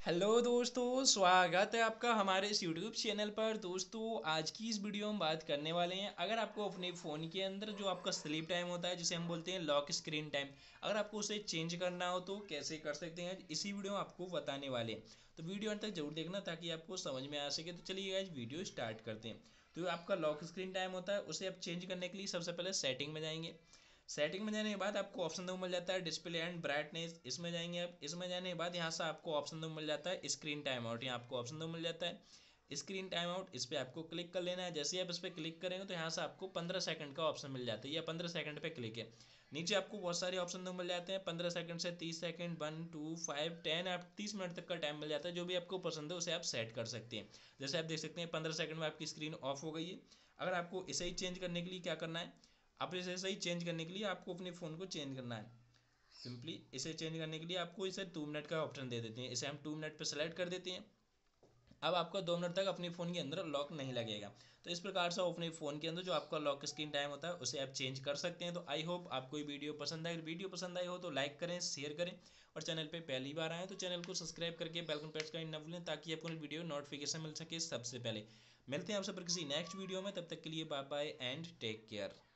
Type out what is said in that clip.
Hello दोस्तों, स्वागत है आपका हमारे इस यूट्यूब चैनल पर। दोस्तों, आज की इस वीडियो में बात करने वाले हैं, अगर आपको अपने फ़ोन के अंदर जो आपका स्लीप टाइम होता है, जिसे हम बोलते हैं लॉक स्क्रीन टाइम, अगर आपको उसे चेंज करना हो तो कैसे कर सकते हैं, इसी वीडियो में आपको बताने वाले हैं। तो वीडियो अंत तक जरूर देखना ताकि आपको समझ में आ सके। तो चलिए आज वीडियो स्टार्ट करते हैं। तो आपका लॉक स्क्रीन टाइम होता है, उसे आप चेंज करने के लिए सबसे पहले सेटिंग में जाएंगे। सेटिंग में जाने के बाद आपको ऑप्शन दो मिल जाता है डिस्प्ले एंड ब्राइटनेस, इसमें जाएंगे आप। इसमें जाने के बाद यहाँ से आपको ऑप्शन दो मिल जाता है स्क्रीन टाइम आउट, यहाँ आपको ऑप्शन दो मिल जाता है स्क्रीन टाइम आउट। इस पर आपको क्लिक कर लेना है। जैसे ही आप इस पर क्लिक करेंगे तो यहाँ से आपको 15 सेकंड का ऑप्शन मिल जाता है, या 15 सेकंड पे क्लिक है। नीचे आपको बहुत सारे ऑप्शन दो मिल जाते हैं, 15 सेकंड से 30 सेकंड, 1 2 5 10, आप 30 मिनट तक का टाइम मिल जाता है। जो भी आपको पसंद है उसे आप सेट कर सकते हैं। जैसे आप देख सकते हैं 15 सेकंड में आपकी स्क्रीन ऑफ हो गई है। अगर आपको इसे ही चेंज करने के लिए क्या करना है, आप इसे सही चेंज करने के लिए आपको अपने फ़ोन को चेंज करना है। सिंपली इसे चेंज करने के लिए आपको इसे 2 मिनट का ऑप्शन दे देते हैं, इसे हम 2 मिनट पर सेलेक्ट कर देते हैं। अब आपका 2 मिनट तक अपने फ़ोन के अंदर लॉक नहीं लगेगा। तो इस प्रकार से अपने फ़ोन के अंदर जो आपका लॉक स्क्रीन टाइम होता है उसे आप चेंज कर सकते हैं। तो आई होप आपको ये वीडियो पसंद आए। अगर वीडियो पसंद आई हो तो लाइक करें, शेयर करें, और चैनल पे पहली बार आए तो चैनल को सब्सक्राइब करके बेल आइकन प्रेस करना न भूलें, ताकि आपको वीडियो नोटिफिकेशन मिल सके सबसे पहले। मिलते हैं आपसे पर किसी नेक्स्ट वीडियो में, तब तक के लिए bye bye and take care.